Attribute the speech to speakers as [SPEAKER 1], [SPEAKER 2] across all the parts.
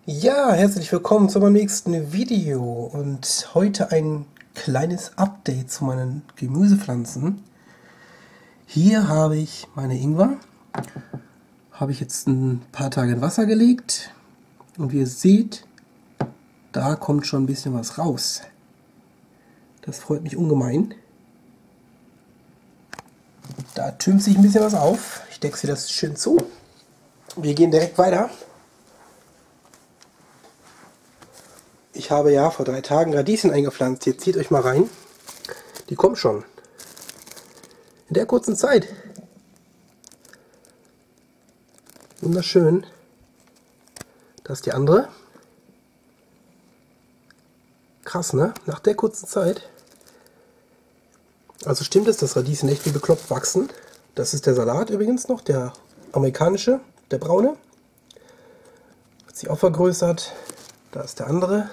[SPEAKER 1] Ja, herzlich willkommen zu meinem nächsten Video und heute ein kleines Update zu meinen Gemüsepflanzen. Hier habe ich meine Ingwer, habe ich jetzt ein paar Tage in Wasser gelegt und wie ihr seht, da kommt schon ein bisschen was raus. Das freut mich ungemein. Da türmt sich ein bisschen was auf. Ich decke sie das schön zu. Wir gehen direkt weiter. Ich habe ja vor 3 Tagen Radieschen eingepflanzt. Jetzt zieht euch mal rein. Die kommen schon. In der kurzen Zeit. Wunderschön. Das ist die andere. Krass, ne? Nach der kurzen Zeit. Also stimmt es, dass Radieschen echt wie bekloppt wachsen. Das ist der Salat übrigens noch, der amerikanische, der braune. Hat sich auch vergrößert. Da ist der andere.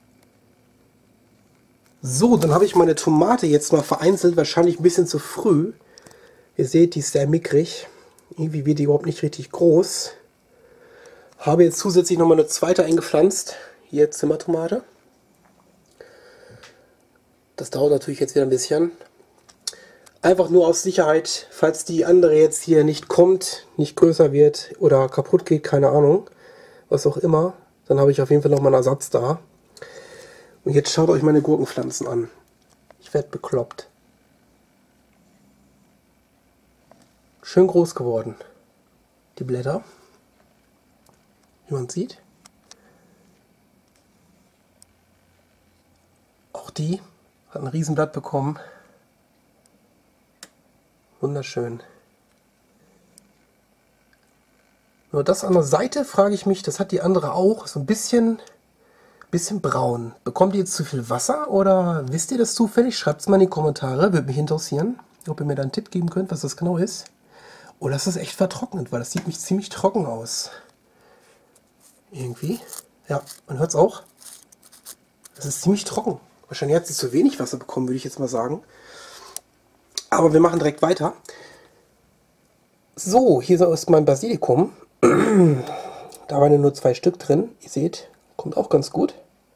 [SPEAKER 1] So, dann habe ich meine Tomate jetzt mal vereinzelt, wahrscheinlich ein bisschen zu früh. Ihr seht, die ist sehr mickrig. Irgendwie wird die überhaupt nicht richtig groß. Habe jetzt zusätzlich nochmal eine zweite eingepflanzt. Hier Zimmertomate. Das dauert natürlich jetzt wieder ein bisschen. Einfach nur aus Sicherheit, falls die andere jetzt hier nicht kommt, nicht größer wird oder kaputt geht, keine Ahnung. Was auch immer. Dann habe ich auf jeden Fall nochmal einen Ersatz da. Und jetzt schaut euch meine Gurkenpflanzen an. Ich werde bekloppt. Schön groß geworden. Die Blätter. Wie man sieht. Auch die hat ein Riesenblatt bekommen. Wunderschön. Nur das an der Seite frage ich mich, das hat die andere auch, so ein bisschen braun. Bekommt ihr jetzt zu viel Wasser oder wisst ihr das zufällig? Schreibt es mal in die Kommentare, würde mich interessieren, ob ihr mir da einen Tipp geben könnt, was das genau ist. Oder ist das echt vertrocknet, weil das sieht mich ziemlich trocken aus. Irgendwie. Ja, man hört es auch. Das ist ziemlich trocken. Wahrscheinlich hat sie zu wenig Wasser bekommen, würde ich jetzt mal sagen. Aber wir machen direkt weiter. So, hier ist mein Basilikum. Da waren nur 2 Stück drin. Ihr seht, kommt auch ganz gut.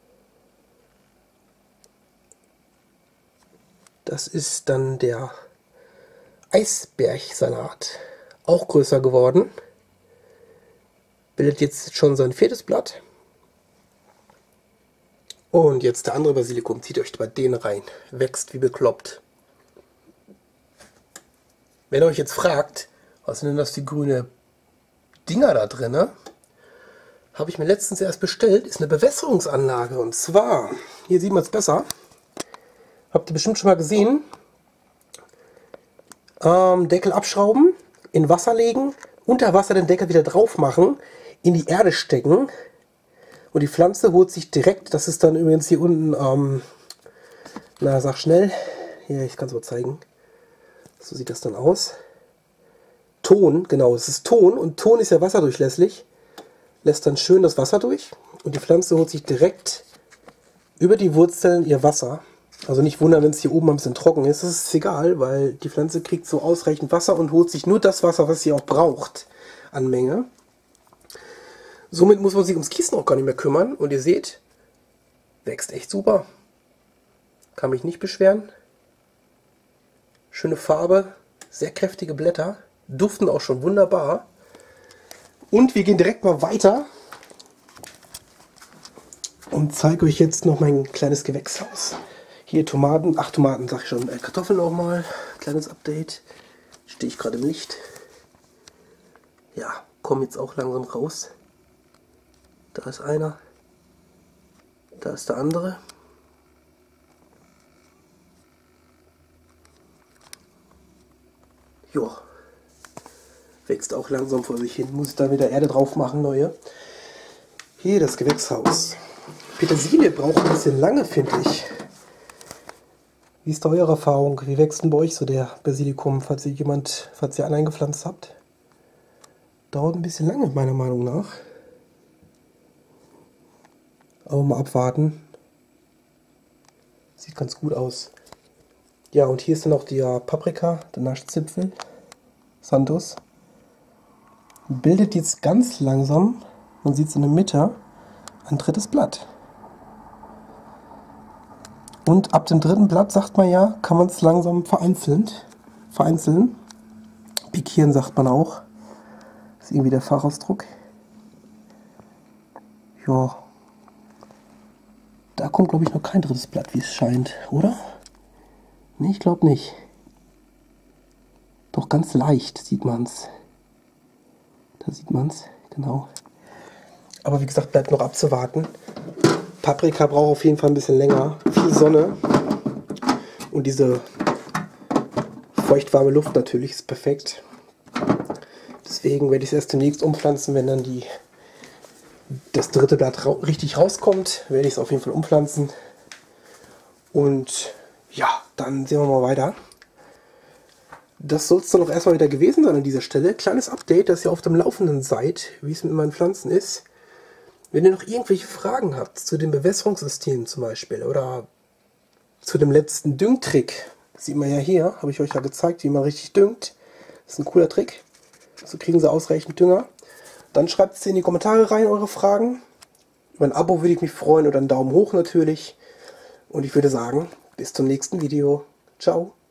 [SPEAKER 1] Das ist dann der Eisbergsalat. Auch größer geworden. Bildet jetzt schon sein 4. Blatt. Und jetzt der andere Basilikum. Zieht euch bei den rein. Wächst wie bekloppt. Wenn ihr euch jetzt fragt, was sind denn das für grüne Dinger da drin, ne? Habe ich mir letztens erst bestellt, ist eine Bewässerungsanlage. Und zwar, hier sieht man es besser. Habt ihr bestimmt schon mal gesehen. Deckel abschrauben, in Wasser legen, unter Wasser den Deckel wieder drauf machen, in die Erde stecken. Und die Pflanze holt sich direkt, das ist dann übrigens hier unten, na sag schnell, hier, ich kann es mal zeigen. So sieht das dann aus. Ton, genau, es ist Ton und Ton ist ja wasserdurchlässig. Lässt dann schön das Wasser durch und die Pflanze holt sich direkt über die Wurzeln ihr Wasser. Also nicht wundern, wenn es hier oben ein bisschen trocken ist. Das ist egal, weil die Pflanze kriegt so ausreichend Wasser und holt sich nur das Wasser, was sie auch braucht an Menge. Somit muss man sich ums Gießen auch gar nicht mehr kümmern. Und ihr seht, wächst echt super. Kann mich nicht beschweren. Schöne Farbe, sehr kräftige Blätter, duften auch schon wunderbar. Und wir gehen direkt mal weiter und zeige euch jetzt noch mein kleines Gewächshaus. Hier Tomaten, ach Tomaten sag ich schon, Kartoffeln auch mal, kleines Update. Stehe ich gerade im Licht. Ja, kommen jetzt auch langsam raus. Da ist einer, da ist der andere. Jo, wächst auch langsam vor sich hin. Muss ich da wieder Erde drauf machen, neue. Hier das Gewächshaus. Petersilie braucht ein bisschen lange, finde ich. Wie ist da eure Erfahrung? Wie wächst denn bei euch so der Basilikum, falls ihr eingepflanzt habt? Dauert ein bisschen lange, meiner Meinung nach. Aber mal abwarten. Sieht ganz gut aus. Ja, und hier ist dann auch die Paprika, der Naschzipfel. Santos. Bildet jetzt ganz langsam, man sieht es in der Mitte, ein drittes Blatt. Und ab dem dritten Blatt, sagt man ja, kann man es langsam vereinzeln. Pikieren sagt man auch. Das ist irgendwie der Fachausdruck. Ja. Da kommt, glaube ich, noch kein drittes Blatt, wie es scheint, oder? Nee, ich glaube nicht. Doch ganz leicht sieht man es. Da sieht man es, genau. Aber wie gesagt, bleibt noch abzuwarten. Paprika braucht auf jeden Fall ein bisschen länger. Viel Sonne. Und diese feuchtwarme Luft natürlich ist perfekt. Deswegen werde ich es erst demnächst umpflanzen, wenn dann das dritte Blatt richtig rauskommt, werde ich es auf jeden Fall umpflanzen. Und ja, dann sehen wir mal weiter. Das soll es dann auch erstmal wieder gewesen sein an dieser Stelle. Kleines Update, dass ihr auf dem Laufenden seid, wie es mit meinen Pflanzen ist. Wenn ihr noch irgendwelche Fragen habt zu den Bewässerungssystemen zum Beispiel oder zu dem letzten Düngtrick, sieht man ja hier, habe ich euch ja gezeigt, wie man richtig düngt. Das ist ein cooler Trick. So kriegen sie ausreichend Dünger. Dann schreibt es in die Kommentare rein, eure Fragen. Über ein Abo würde ich mich freuen oder einen Daumen hoch natürlich. Und ich würde sagen, bis zum nächsten Video. Ciao.